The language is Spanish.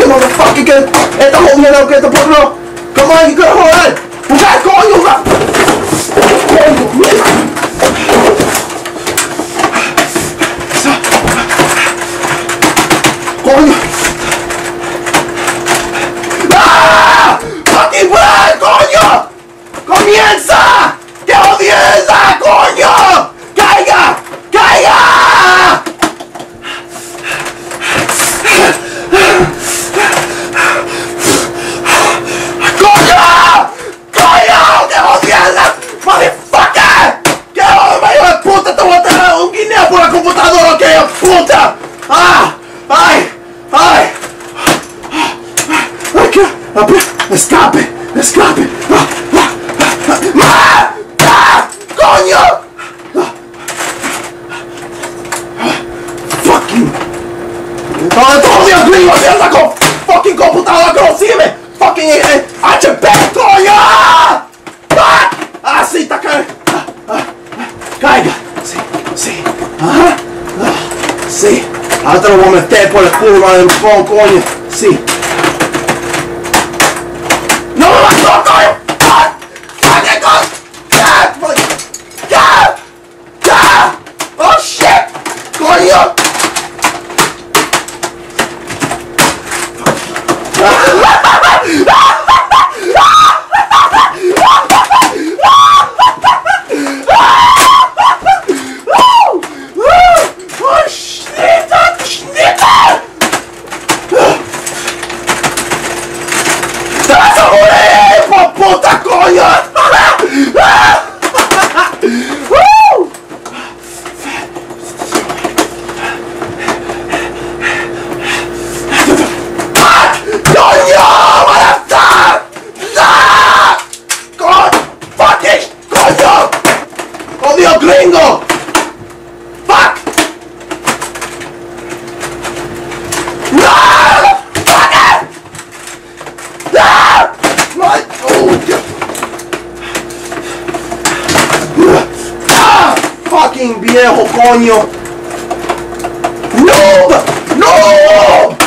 motherfucker, que esta jodiendo que te pongo. Come on, you gotta hold on. Busca, coño, coño. ¡Ah! ¡Fucking break, coño! ¡Comienza! ¡Qué audiencia, coño! ¡Caiga! ¡Caiga! ¡Coño! ¡Coño! ¡Qué audiencia! ¡Motherfucker! ¡Qué hijo de puta! ¡Te voy a tener un guineo por la computadora! ¡Qué hijo de puta! ¡Ah! ¡Ay! ¡Ay! ¡Escape! ¡Escape! ¡Coño! ¡Fucking! ¡Todos Dios mío! ¡Mierda con fucking computadora que no sirve! ¡Fucking HP! ¡Coño! ¡Ah! ¡Sí! ¡Está cayendo! ¡Caiga! ¡Sí! ¡Sí! ¡Ajá! ¡Sí! Ahora te lo voy a meter por el culo del phone, coño! ¡Sí! ¡No me mató, coño! ¡Fucking coño! ¡Ya! ¡Ya! ¡Oh, shit! ¡Coño! ¡Puta, coño! ¡Odio gringo! ¡Fuck! ¡No! ¡Fuck it! ¡No! ¡Ah! ¡Fucking viejo, coño! ¡No! ¡No!